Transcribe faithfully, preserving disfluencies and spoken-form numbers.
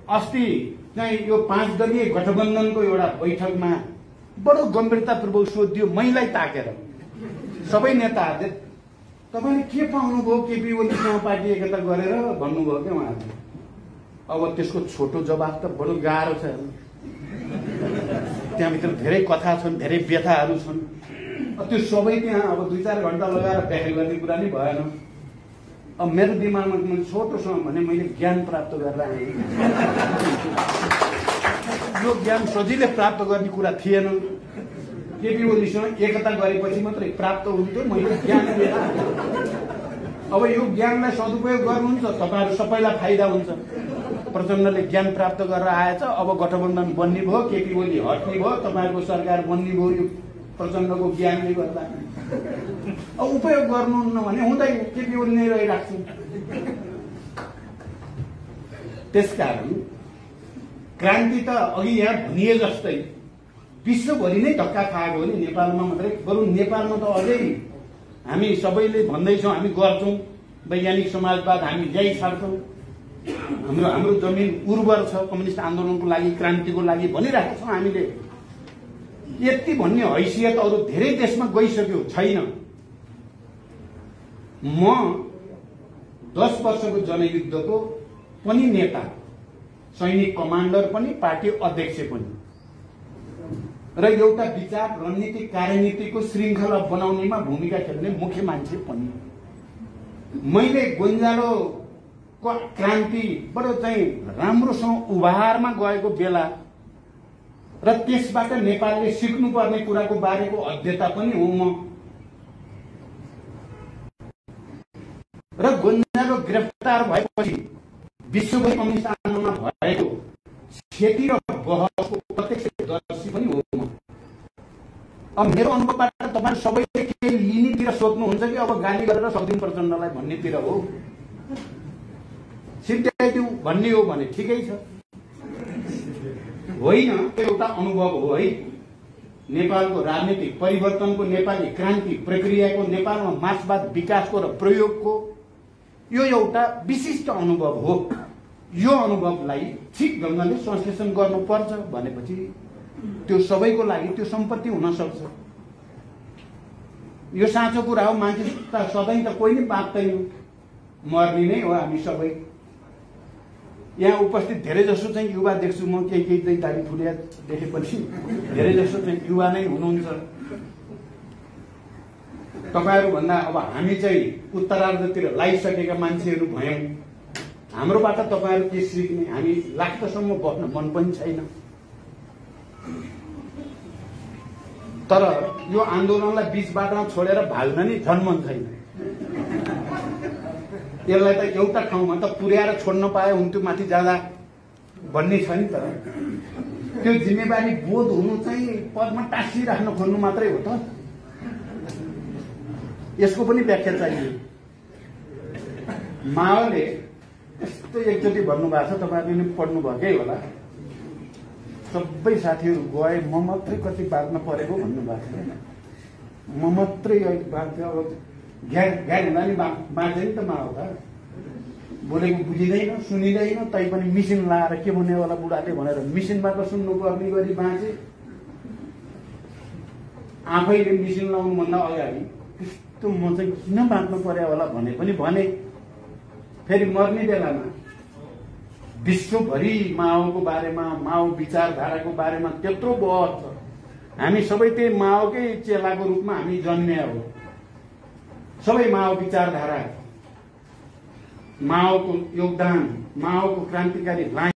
अस्ति चाहिँ यो पाँच दलीय गठबन्धनको एउटा बैठकमा बडो गम्भीरतापूर्वक सोधियो मैलाई ताकेर सबै नेताहरूले, तपाईले के पाउनुभयो केपी ओलीसँग पार्टी एकता गरेर भन्नुभयो क्या उहाँहरूले। अब त्यसको छोटो जवाब त बडो गाह्रो छ। त्यहाँभित्र धेरै कथा छन्, धेरै व्यथाहरू छन्। त्यो सबै त्यहाँ अब दुई चार घण्टा लगाएर व्याख्या गर्ने कुरा नै भएन। अब मेरो दिमागमा मैले छोटोसँग भने मैले ज्ञान प्राप्त गरेर आएँ। यो ज्ञान सजिलै प्राप्त गर्ने कुरा थिएन। केपी ओलीसँग एकता गरेपछि मात्रै प्राप्त हुन्थ्यो। मैले ज्ञान दिएँ। अब यो ज्ञानलाई सदुपयोग गर्नुहुन्छ, तपाईँहरू सबैलाई फाइदा हुन्छ। प्रचण्डले ज्ञान प्राप्त गरेर आएछ, अब गठबन्धन बन्ने भयो, केपी ओली हट्ने भयो, तपाईँहरूको सरकार बन्ने भयो यो प्रचण्डको ज्ञानले गर्दा। अब उपयोग गर्नुहुन्न भने हुँदैन, केपी ओली नै रहिराख्छ। त्यसकारण क्रान्ति त अघि यहाँ भनिए जस्तै विश्वभरि नै धक्का खाएको हो नि, नेपालमा मात्रै। बरु नेपालमा त अझै हामी सबैले भन्दैछौँ हामी गर्छौँ, वैज्ञानिक समाजवाद हामी ल्याइ छाड्छौँ, हाम्रो हाम्रो जमिन उर्वर छ कम्युनिस्ट आन्दोलनको लागि, क्रान्तिको लागि भनिरहेका छौँ हामीले। यति भन्ने हैसियत अरू धेरै देशमा गइसक्यो छैन। म दस वर्षको जनयुद्धको पनि नेता, सैनिक कमान्डर पनि, पार्टी अध्यक्ष पनि, र एउटा विचार रणनीतिक कार्यनीतिको श्रृङ्खला बनाउनेमा भूमिका खेल्ने मुख्य मान्छे पनि। मैले गोन्जालो क्रान्ति बडो चाहिँ राम्रोसँग उभारमा गएको बेला र त्यसबाट नेपालले सिक्नुपर्ने कुराको बारेको अध्येता पनि हुँ म। र गोन्जालो गिरफ्तार भएपछि विश्वभरि कम्युनिस्ट आन्दोलनमा भएको क्षति र बहसको प्रत्यक्षदर्शी पनि हो म। अब मेरो अनुभवबाट तपाईहरु सबैले के लिनेतिर सोध्नुहुन्छ कि अब गाली गरेर सक्दिन प्रचण्डलाई भन्नेतिर हो। सिद्धाइदिउ भन्ने हो भने ठिकै छ, होइन एउटा अनुभव हो है। नेपालको राजनीतिक परिवर्तनको, नेपाली क्रान्ति प्रक्रियाको, नेपालमा मार्क्सवाद विकासको र प्रयोगको यो एउटा विशिष्ट अनुभव हो। यो अनुभवलाई ठिक ढंगले संश्लेषण गर्नुपर्छ भनेपछि त्यो सबैको लागि त्यो सम्पत्ति हुन सक्छ। यो साँचो कुरा हो। मान्छे त सधैँ त कोही नै बाँच्दैन, मर्ने नै हो हामी सबै। यहाँ उपस्थित धेरै जसो चाहिँ युवा देख्छु म, केही केही चाहिँ दाढी फुलिया देखेपछि धेरै जसो चाहिँ युवा नै हुनुहुन्छ। तपाईहरु भन्दा अब हामी चाहिँ उत्तरार्धतिर लागिसकेका मान्छेहरू भयौं। हाम्रोबाट तपाईहरु के सिक्ने? हामी लाखसम्म बस्न मन पनि छैन। तर यो आन्दोलनलाई बीचबाट छोडेर भाग्न नि झन् मन छैन। यसलाई त एउटा ठाउँमा त पुर्याएर छोड्न पाए हुन्थ्यो माथि जाँदा भन्ने छ नि। त त्यो जिम्मेवारी बोध हुनु चाहिँ पदमा टाँसिराख्न खोज्नु मात्रै हो त। यसको पनि व्याख्या चाहियो। माओले यस्तो एकचोटि भन्नुभएको छ, तपाईहरुले पढ्नु भएकै होला, सबै साथीहरू गए म मात्रै कति बाँच्न परेको भन्नुभएको छ। म मात्रै बाँच्यो, अब घ्यार घ्यार हुँदा नि बाँच्यो नि त माओ त। बोलेको बुझिँदैन, सुनिँदैन, तै पनि मिसिन लाएर के भन्ने होला बुढाले भनेर मिसिनबाट सुन्नुपर्ने गरी बाँचे। आफैले मिसिन लाउनुभन्दा अगाडि त्यस्तो म चाहिँ किन बाँच्नु पर्यो होला भने पनि भने। फेरि मर्ने बेलामा विश्वभरि माओको बारेमा, माओ विचारधाराको बारेमा त्यत्रो बहस छ। हामी सबै त्यही माओकै चेलाको रूपमा हामी जन्मे हो। सबै माओ विचारधारा, माओको योगदान, माओको क्रान्तिकारी लाइन